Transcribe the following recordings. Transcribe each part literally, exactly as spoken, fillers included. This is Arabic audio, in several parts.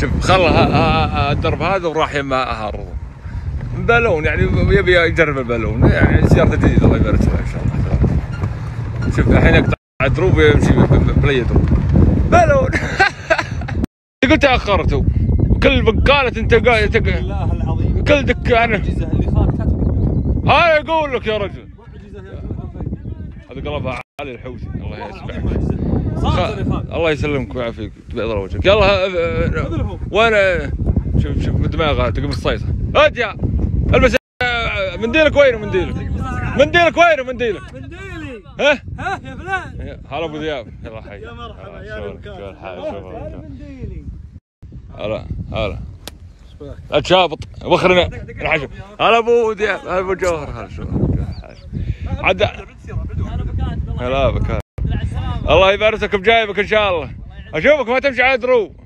شوف خلها الدرب هذا وراح يمه هارض بالون، يعني يبي يجرب البالون، يعني سيارته جديده الله يبارك فيها ان شاء الله. شوف الحين يقطع دروب يمشي بلي دروب بالون. قلت تاخرتوا كل بقاله انت قاعد والله العظيم كل دكه انا المعجزه اللي خالك هاي اقول لك يا رجل. هذا قلبها علي الحوثي الله يسمحك. الله يسلمك ويعافيك بيض وجهك. يلا وانا شوف شوف دماغها تقوم الصيصه. هات يا البس منديلك وينه منديلك؟ منديلك وينه منديلك؟ منديلي ها؟ ها يا فلان. هلا ابو ذياب يلا حي. يا مرحبا يا شلونك؟ شو الحال؟ شو منديلي. هلا هلا لا تشابط وخرنا الحشم. هلا ابو ذياب هلا ابو جوهر هلا شلونك؟ عاد هلا بك الله يبارك بجايبك ان شاء الله. اشوفك ما تمشي على دروب.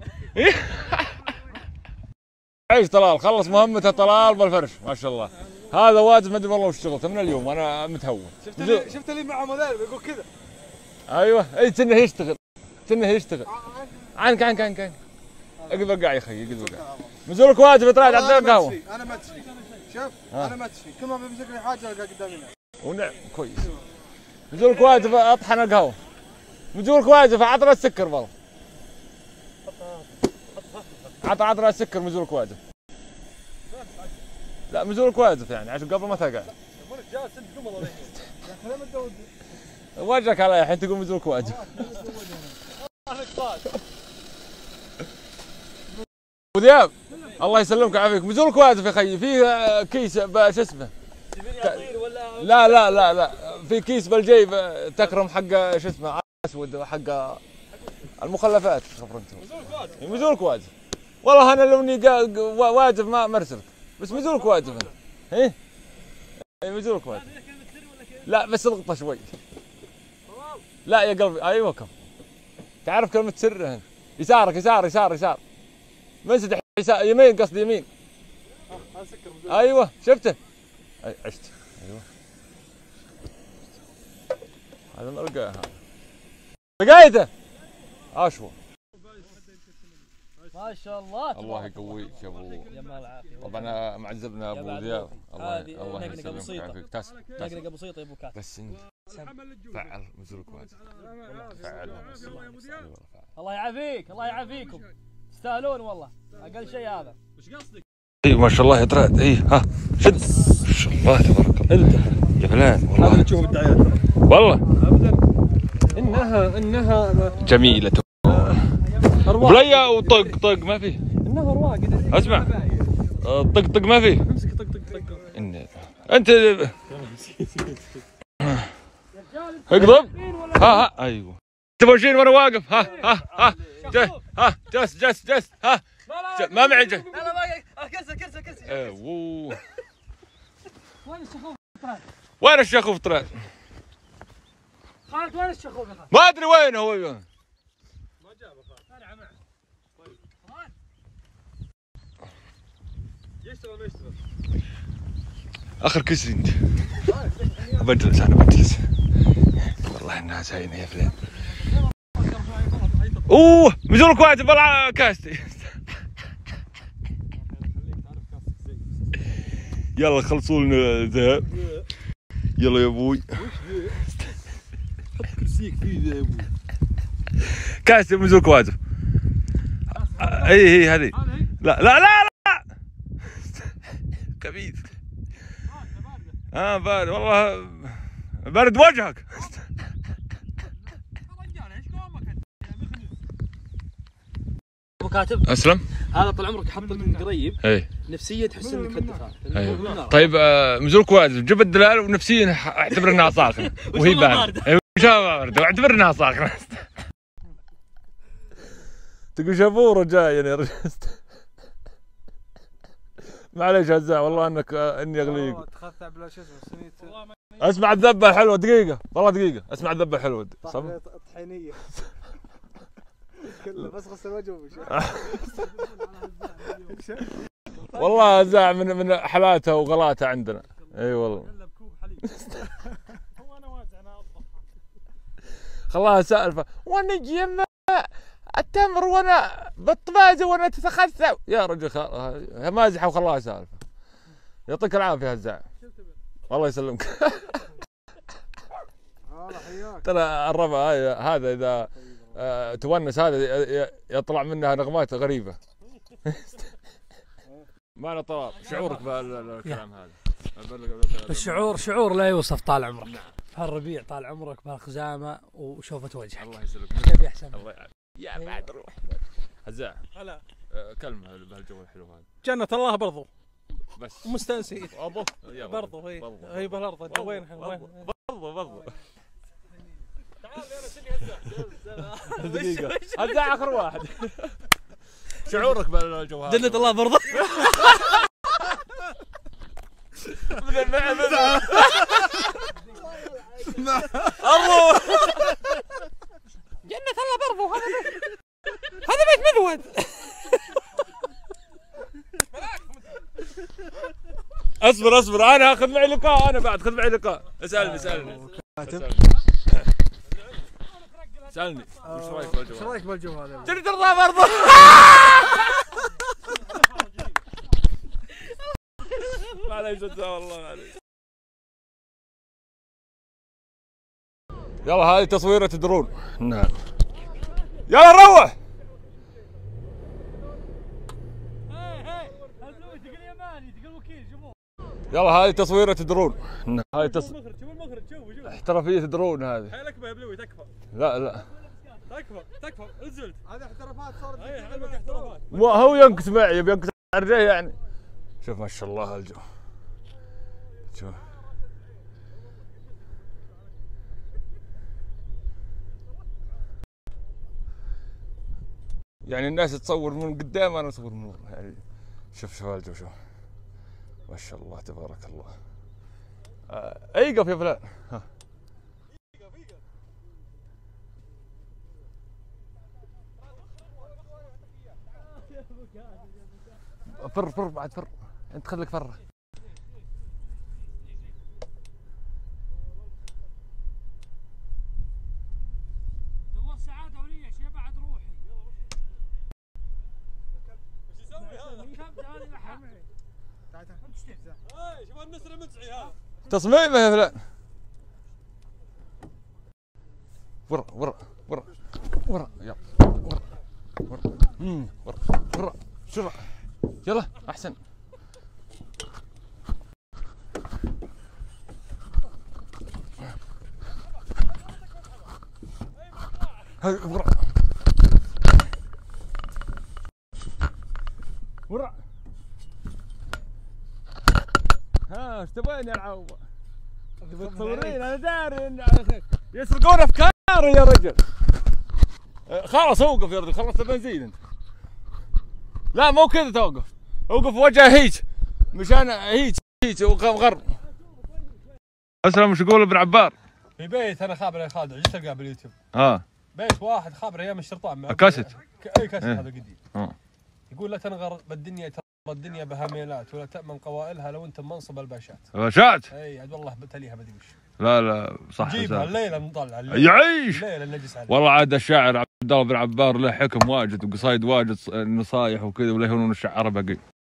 عيش طلال خلص مهمته طلال بالفرش ما شاء الله. هذا واجب ما ادري والله وش شغلته من اليوم انا متهور. شفت اللي شفت اللي معه مدرب يقول كذا. ايوه اي تنه يشتغل تنه يشتغل. عنك عنك عنك عنك اقدر وقع يا اخي اقدر وقع. نزولك واجب تراجع على القهوه. انا ما تشفي شوف انا ما تشفي كل ما بمسك لي حاجه القى قدامي. ونعم كويس. نزولك واجب اطحن القهوه. نزولك واجب عطنا السكر والله. عط عطنا السكر نزولك واجب. لا نزولك واجب يعني عشان قبل ما تقع. جالس انت قم الله يهديك. وجهك علي الحين تقول نزولك واجب. ابو ذياب الله يسلمك ويعافيك نزولك واجب يا خيي. فيه كيس شو اسمه؟ لا لا لا لا في كيس بالجيب تكرم حق شو اسمه اسود حق المخلفات خبرنتهم. نزولك واجب والله انا لو اني واجب ما مرسلك بس نزولك واجب انت. ايه نزولك واجب. لا بس اضغطه شوي. لا يا قلبي ايوه كم تعرف كلمة سر هنا. يسارك يسار يسار يسار منسدح يسار يمين قصدي يمين. ايوه شفته أي عشت ايوه هذا نلقاه هذا لقيته اشوى ما شاء الله الله يقويك يا ابو. جمال عافيه. طبعا معذبنا ابو ذياب الله الله يسلمك ويعافيك. تاس نقنقه بسيطه يا ابو كاتب بس انت فعل نزولك واجب فعل الله يعافيك الله يعافيكم تستاهلون والله اقل شيء هذا. وش قصدك؟ اي ما شاء الله يا طراد اي ها شد ما شاء الله تبارك الله. انت يا فلان والله هذا اللي تشوفه بالدعايات والله ابدا. انها انها جميلة بليا وطق طق ما فيه. انها رواق اسمع طق طق ما فيه. امسك طق طق طق. إن انت اقضب ها ها ايوه تبغين وانا واقف ها ها ها جس ها جس جس جس ها ما معي جس. لا لا ما كرسي كرسي كرسي. اوه وين الشخوف طلع؟ وين الشخوف طلع؟ خالد وين الشخوف يا خالد؟ ما ادري وين هو. ما جابه خالد. انا معه. خالد يشتغل ما يشتغل. اخر كسر انت. بجلس انا بجلس والله انها زينه يا فلان. اوه مزولك واجب والله كاستي. يلا خلصوا لنا ذهب. يلا يا ابوي. حط كرسيك فيه ذا يا ابوي. كاستي مزولك واجب. اي هي هذه. لا لا لا لا خبيث. اه بارد والله برد وجهك. ابو كاتب اسلم هذا طال عمرك حط لك من قريب اي نفسيه تحس انك الدفاع. ايوه طيب آه مزولك واجب جيب الدلال ونفسيا اعتبر انها صاخنه وهي بارده. ايوه بارده واعتبر انها صاخنه. تقول شافوره جاي يا رجل. معليش هزاع والله انك اني اغليك. تخاف بلا شو اسمه اسمع الذبه الحلوه دقيقه والله دقيقه اسمع الذبه الحلوه طحينيه كله بس غسل وجهه ومشي. والله هزاع من من حالاتها وغلاتها عندنا. اي والله خلاها سالفه وانا يما التمر وانا بالطبازه وانا تتخثى يا رجل. مازحه وخلاها سالفه. يعطيك العافيه هزاع. الله يسلمك. ترى الربع هذا اذا آه تونس هذا يطلع منها نغمات غريبه. ما له طلاب. شعورك بالكلام هذا؟ الشعور شعور لا يوصف طال عمرك. نعم. بهالربيع طال عمرك بهالخزامه وشوفة وجهك. الله يسلمك. تبي احسن. الله يعافيك. يا بعد روح. هزاع. هلا. كلمه بهالجو الحلو هذا. جنة الله برضو. بس. مستانسين. برضو. برضو هي. هي بالارض انت وين برضو برضو. تعال يلا سني هزاع. دقيقة. هزاع اخر واحد. شعورك بالجو هذا؟ جنة الله برضو. من المعنى الله. جنة الله برضو. هذا بيت هذا بيت مذود. اصبر اصبر انا اخذ معي لقاء. انا بعد خذ معي لقاء. اسالني اسالني اسالني وش رايك بالجو؟ وش رايك بالجو هذا؟ جنة الله برضو. معليش والله معليش. يلا هذه تصويرة درون. نعم. يلا نروح. يلا هذه تصويرة درون. نعم. هذه تص... احترافية درون هذه. حيلك يا بلوي تكفى. لا لا. تكفى تكفى انزلت. هذه احترافات صارت. اي علمك احترافات. مو هو ينقص معي بينقص عرجه يعني. شوف ما شاء الله الجو. شوف. يعني الناس تصور من قدام انا اصور من ورا يعني. شوف شوف الجو شوف. ما شاء الله تبارك الله. آه ايقف يا فلان. ها. فر فر بعد فر. انت خليك فره. تبغى سعاده وليش يا بعد روحي. وش يسوي هذا؟ كم هذه لحم. تعال تعال انت ايش تحزن؟ اي شوف النسر المزعي هذا. تصميمه يا فلان. ورا ورا ورا ورا يلا ورا ورا امم ورا ورا بسرعة يلا احسن. هاي ورا ورا. ها ايش تبين يا العوضة؟ تصورين انا داري ان يسرقون افكاري يا رجل. خلاص اوقف يا رجل خلصت البنزين انت. لا مو كذا توقف. اوقف وجه هيج مشان هيج هيج وغر. اسلم وش يقول ابن عبار؟ في بيت انا خابر يا خالد ايش تلقاه باليوتيوب؟ اه بيت واحد خابر ايام الشرطان. كاسيت. اي كاسيت إيه. هذا قديم. اه يقول لا تنغر بالدنيا ترى الدنيا بها ميلات ولا تأمن قوائلها لو انت منصب الباشات. باشات؟ اي عاد والله بتليها بدي وش. لا لا صح. جيبها الليله نطلع يعيش. الليله نجلس عليه. والله عاد الشاعر عبد الله بن عبار له حكم واجد وقصايد واجد نصايح وكذا ولا يهونون الشعر بقي.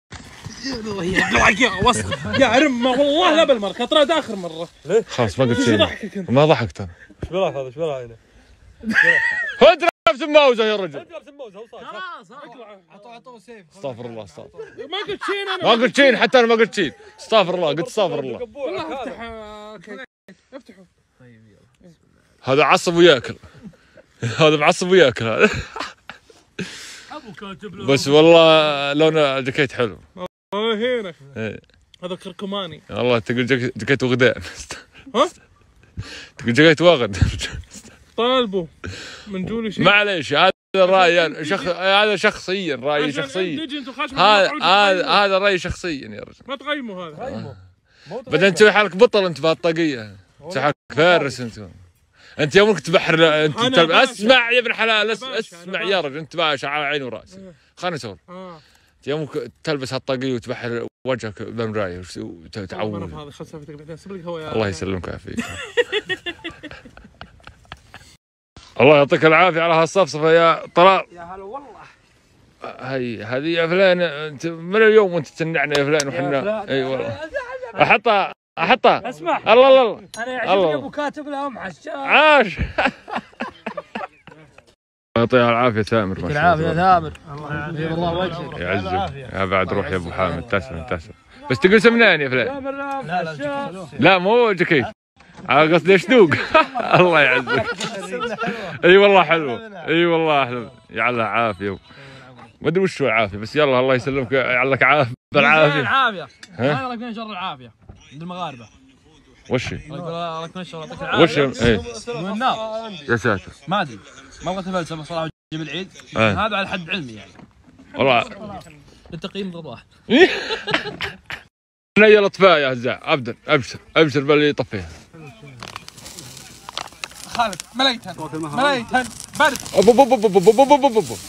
يا وسخ يا رمه والله لا بالمره ترى اخر مره. ليه؟ خلاص ما قلت شيء. ما ضحكت انا. ايش بلاك هذا ايش بلاك هنا؟ هو درب موزه يا رجل. خلاص عطوا عطوا سيف. استغفر الله استغفر. ما قلت شيء انا. ما قلت شيء حتى انا ما قلت شيء. استغفر الله قلت استغفر الله. افتح افتحوا. طيب يلا. هذا عصب وياكل. هذا معصب وياكل هذا. ابو كاتب له. بس والله لون الجاكيت حلو. اه هنا. ايه. هذا كركماني. والله تقول جاكيت وغداء. ها؟ تقول جاكيت واغد. طالبه من جولي شيء. معليش هذا الراي شخص هذا شخصيا رايي شخصيا. هذا هذا هذا رايي شخصيا يا رجل. ما تقيموا هذا. قيموا. بعدين تسوي حالك بطل انت بهالطاقيه. تسوي حالك فارس انت. انت يومك تبحر انت تلب... اسمع يا ابن حلال اسمع يا رجل انت باشا على عيني وراسي. خليني اسولف. انت يومك تلبس هالطاقيه وتبحر وجهك بالمرايه وتعود. هذا خل سالفتك بعدين سيب لك هو يا الله يسلمك ويعافيك. الله يعطيك العافيه على هالصفصفه يا طلال. يا هلا والله. هي هذه يا فلان، انت من اليوم وانت تسنعنا يا فلان وحنا. اي والله. احطها احطها. اسمع. الله الله الله. انا يعجبني ابو كاتب لهم عشان. عاش. يعطيها العافيه ثامر. يعطيك العافيه يا ثامر. الله يعافيك والله وجهك. يعزك. يا بعد روح يا ابو حامد. تسلم تسلم. بس تقول سمنان يا فلان. لا لا لا مو جكيت. على قصدي شدوق. الله يعزك. اي والله حلوه. اي والله حلوه. يعلها عافيه. ما ادري وش هو العافيه، بس يلا الله يسلمك يعلك عافيه بالعافيه. العافيه. هذا لك من شر العافيه عند المغاربه. وش الله لك من شر يعطيك وش العافيه. ايه من النار. يا ساتر. ما ادري ما بغيت افلسف صراحه جيب العيد. ايه. هذا على حد علمي يعني. والله للتقييم ضباح. نيل الاطفاء يا هزاع. ابدا ابشر ابشر باللي يطفيها. خالد مليتن مليتن برد. ابو ابو ابو ابو ابو ابو ابو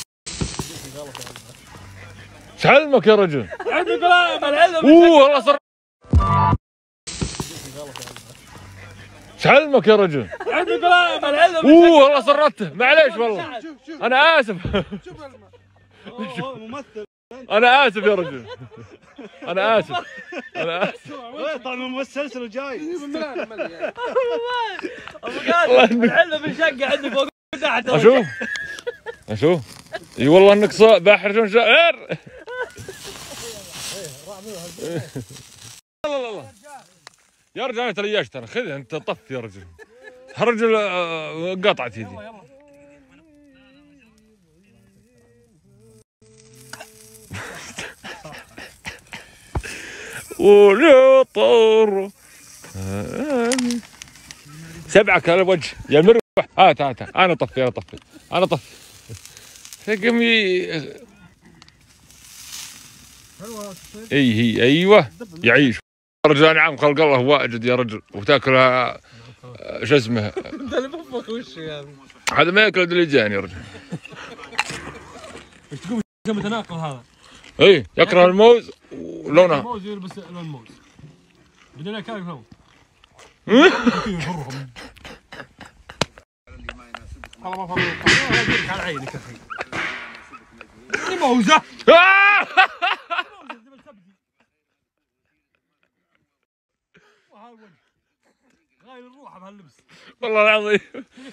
ايش علمك يا رجل؟ عندي قلائم العلم. اوه والله صر. ايش علمك يا رجل؟ عندي قلائم العلم. اوه والله صرته معليش والله. انا اسف. ممثل. انا اسف يا رجل. انا اسف. انا اسف. طبعا ممثل جاي. العلم بنشقع عندي فوق تحت. اشوف اشوف. اي والله انك صا باحر شلون شاعر. الله الله يا رجل انا تريشت انا. خذ انت طف يا رجل. هالرجل قطعت يدي. ولا طر سبعك على الوجه يا المروح. هات هات انا طفي انا طفي انا طفي. ثقمي. اي هي ايوه يعيش. رجال نعم خلق الله واجد يا رجل. وتاكلها شو اسمه. انت اللي بفك وش يعني. هذا ما ياكل اللي جاني يا رجل. ايش تقول متناقض هذا؟ اي يكره الموز ولونها. الموز يلبس لون الموز. بدنا كايف لون. والله ما فهمت. على عينك يا اخي. موزه. غايل الروح بهاللبس. والله العظيم.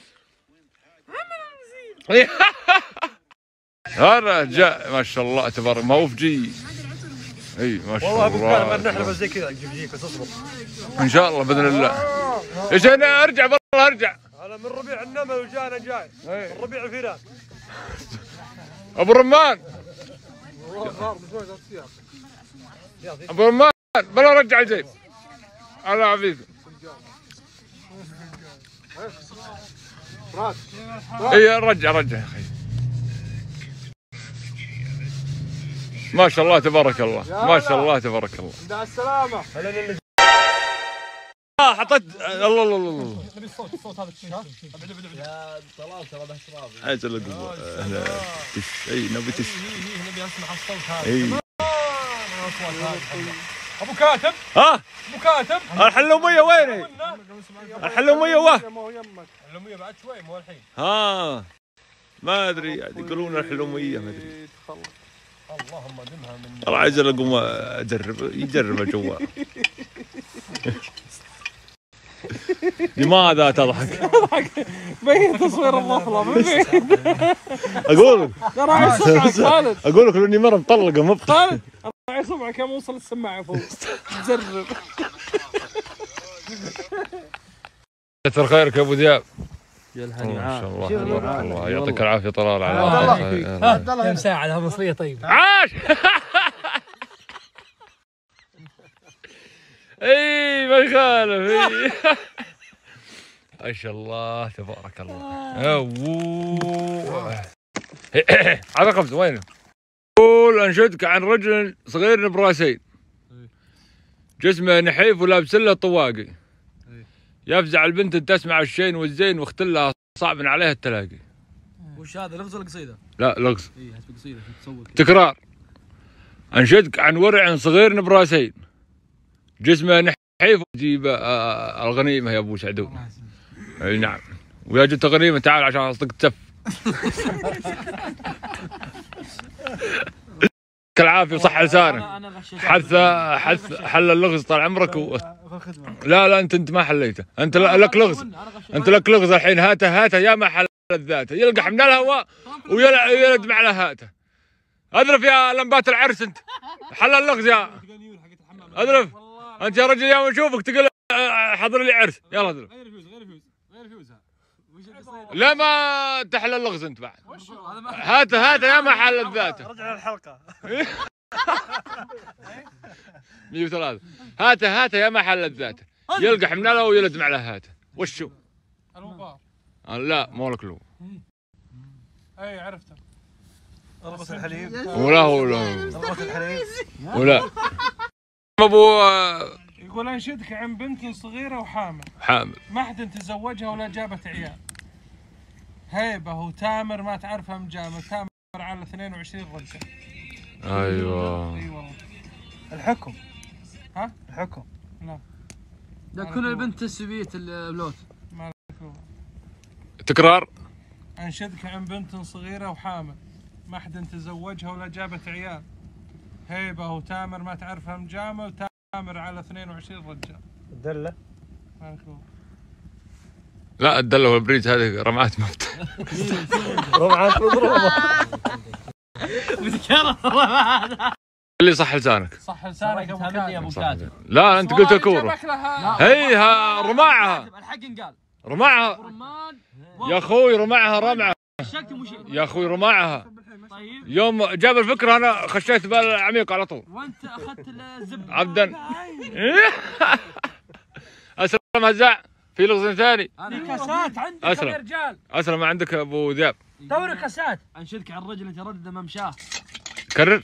هذا جاء ما شاء الله تبارك ما هو فجي. اي ما شاء الله. والله ابو كان ما نحلف زي كذا نجيب جيك بس اصبر. ان شاء الله باذن الله. ايش انا ارجع والله ارجع. انا من ربيع النمل وجانا جاي. من ربيع الفيران. ابو رمان. ابو رمان بلا رجع الجيب. الله يعافيك. اي رجع رجع يا اخي. ما شاء الله تبارك الله. ما شاء الله تبارك الله. مع السلامة. اه حطيت الله الله الله. نبي الصوت الصوت هذا الشيء ها. يا طلال ترى بشراب. اجل القوه. اهلا تش اي نبي تش. نبي اسمع الصوت هذا. اي ابو كاتب. ها ابو كاتب. الحلوميه وين هي؟ الحلوميه واه. الحلوميه بعد شوي مو الحين. ها ما ادري يقولون الحلوميه ما ادري. اللهم دمها من. والله عايز اقوم اجرب يجرب الجوال. لماذا تضحك؟ بين تصوير الطفلة من بعيد. اقول لك ترى يسمعك خالد. اقول لك لاني مره مطلقه مو خالد راح يسمعك يوم يوصل السماعة فوق. جرب. كثر خيرك يا ابو دياب. يا ما الهني شاء الله تبارك الله يعطيك العافيه طلال على الله كم ساعة لها مصرية طيب. عاش. اي ما يخالف. اي ما شاء الله تبارك الله. اوه هذا قفز وينه؟ قول انشدك عن رجل صغير براسين جسمه نحيف ولابس له طواقي يفزع البنت ان تسمع الشين والزين واختلها صعب عليها التلاقي. وش هذا لغز ولا قصيدة؟ لا لغز. اي حسب قصيدة تصور. تكرار. انشدك عن ورع صغير براسين جسمه نحيف. جيب الغنيمه يا ابو سعدون. اي نعم. ويا جد تقريبا تعال عشان اصدق تف. كالعافيه وصح لسانك. حث حث حل اللغز طال عمرك و... لا لا انت انت ما حليته، انت لك لغز، انت لك لغز الحين. هاته هاته يا ما حل ذاته، يلقح من الهواء ويلد مع هاته. اذرف يا لمبات العرس انت، حل اللغز يا اذرف. انت يا رجل يوم نشوفك تقول حضر لي عرس، يلا اذرف. غير فيوز غير فيوز غير فيوز. لا ما تحل اللغز انت بعد. هاته هاته يا ما حل ذاته. رجع للحلقه. مية وثلاثة. هاته هاته يا ما حل ذاته، يلقح من الهواء ويلد مع هاته. وشو؟ الوبار. لا مو لك لو. اي عرفته. ربط الحليب. ولا ولا ربط الحليب. ولا ابو يقول انشدك عن بنت صغيره وحامل. حامل. ما حد تزوجها ولا جابت عيال. هيبه وتامر ما تعرفها مجامل، تامر على اثنين وعشرين رجال. ايوه. اي والله. الحكم. ها؟ الحكم. لا. لا كل البنت تسويت البلوت. ما لك. تكرار. انشدك عن بنت صغيره وحامل، ما حد تزوجها ولا جابت عيال. هيبه وتامر ما تعرفها مجامل، تامر على اثنين وعشرين رجال. الدله. ما لك. لا الدلة والبريد هذه رمعات مفتاح. رمعات مضروبه. اللي صح لسانك. صح لسانك ابو كاتب. كاتب. لا انت قلت كوره. هي رمعها. الحق انقال. رمعها. رمان. يا اخوي رمعها رمعه. شكت مشي. يا اخوي رمعها. طيب. يوم جاب الفكره انا خشيت بالعميق على طول. وانت اخذت الزبده. عبدا. اسلم هزاع. في لغز ثاني. في كاسات عندك أسلم. يا رجال. اسلم ما عندك ابو ذياب. دوري كاسات. انشدك عن رجل يتردد ممشاه. كرر.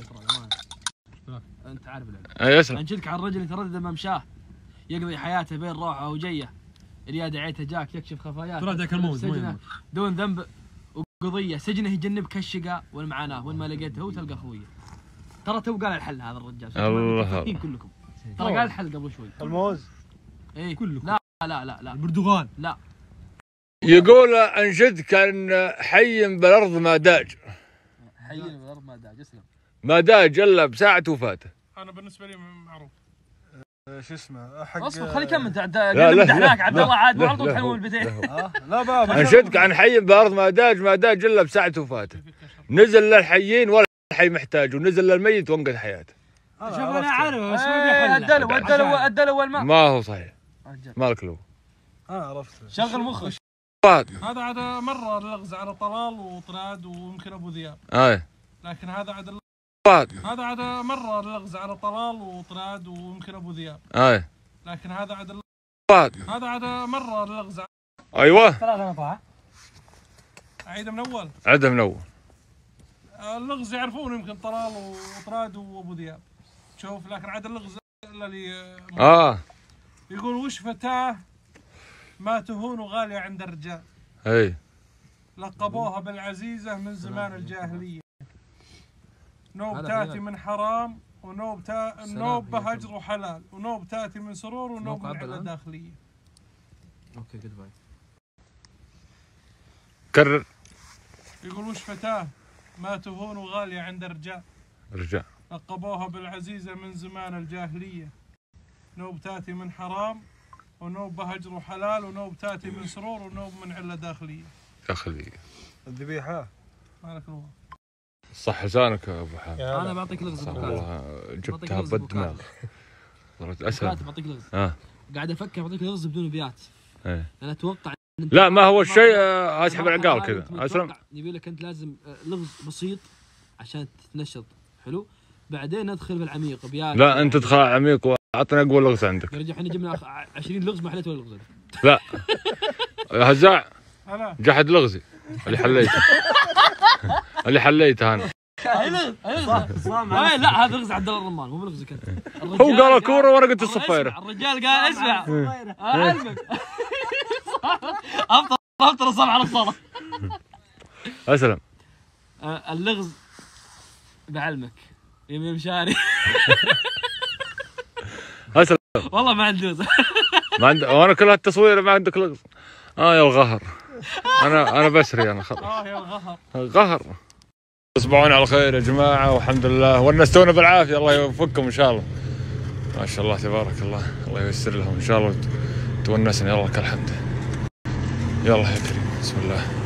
انت عارف العلم. اي اسلم. انشدك عن رجل يتردد ممشاه، يقضي حياته بين روعه وجيه، الياد عيته جاك يكشف خفاياته. ترى ذاك الموز سجنه دون ذنب وقضيه، سجنه يجنبك الشقاء والمعاناه، وين ما لقيته هو تلقى خويه. ترى تو قال الحل هذا الرجال. الله كلكم. ترى قال الحل قبل شوي. الموز. اي كلكم. لا لا لا لا. البرتقال. لا. يقول انشدك عن حي بالارض ما داج. حي بالارض ما داج. اسلم. ما داج الا بساعة وفاته. انا بالنسبه لي معروف. شو اسمه حق. اصبر خلي كمل. لا لا هناك عبد الله عاد مو على طول لا، تحلمون لا، البيتين. لا بابا. انشدك عن حي بالارض ما داج ما داج الا بساعة وفاته. نزل للحيين ولا الحي محتاج، ونزل للميت وانقذ حياته. شوف انا عارف بس ما بيحل. الدلو الدلو الدلو والماء. ما هو صحيح. مالك له. انا عرفت. شغل مخك. هذا عاد مره اللغز على طلال وطراد ويمكن ابو ذياب. اي. لكن هذا عاد اللغز. هذا عاد مره اللغز على طلال وطراد ويمكن ابو ذياب. اي. لكن هذا عاد اللغز. هذا عاد مره اللغز. ايوه. ثلاثة مطاعة. اعيده من اول. عده من اول. اللغز يعرفونه يمكن طلال وطراد وابو ذياب. شوف لكن عاد اللغز اللي اه. يقول وش فتاه ما تهون غاليه عند الرجال. اي. لقبوها بالعزيزه من زمان الجاهليه. نوب تاتي من حرام ونوب تا... نوب بهجر وحلال، ونوب تاتي من سرور ونوب من عله داخليه. اوكي جود باي. كرر. يقول وش فتاه ما تهون غاليه عند الرجال. رجع. لقبوها بالعزيزه من زمان الجاهليه. نوب تاتي من حرام ونوب بهجر وحلال، ونوب تاتي من سرور ونوب من عله داخليه. داخليه. الذبيحه. مالك روح. صح لسانك يا ابو حامد. انا بعطيك لغز. والله جبتها بالدماغ. صرت اسهل. بعطيك لغز. اه. قاعد افكر بعطيك لغز بدون بيات. ايه. انا اتوقع لا ما هو الشيء اسحب العقال كذا. اسلم. يبي لك انت لازم لغز بسيط عشان تتنشط. حلو. بعدين ندخل بالعميق بيات. لا انت تدخل عميق واعطني اقوى لغز عندك. يا رجال احنا جبنا عشرين لغز ما حليت ولا لغز. لا هزاع هلا جحد لغزي اللي حليته. اللي حليته انا. لا هذا لغز عبد الله الرمان مو بلغزك انت. هو قال كوره ورقه الصفيره. الرجال قال اسمع اعلمك. افطر افطر الصبح على الصلاه. اسلم. اللغز بعلمك يمين مشاري. اسلم. والله ما عندي لغز. ما عندك وانا كل هالتصوير ما عندك لغز. اه يا الغهر. انا انا بسري انا خلاص. اه يا الغهر. غهر. تصبحون على خير يا جماعه والحمد لله ونستونا بالعافيه، الله يوفقكم ان شاء الله. ما شاء الله تبارك الله، الله ييسر لهم ان شاء الله تونسنا. يلا لك الحمد. يلا يا كريم بسم الله.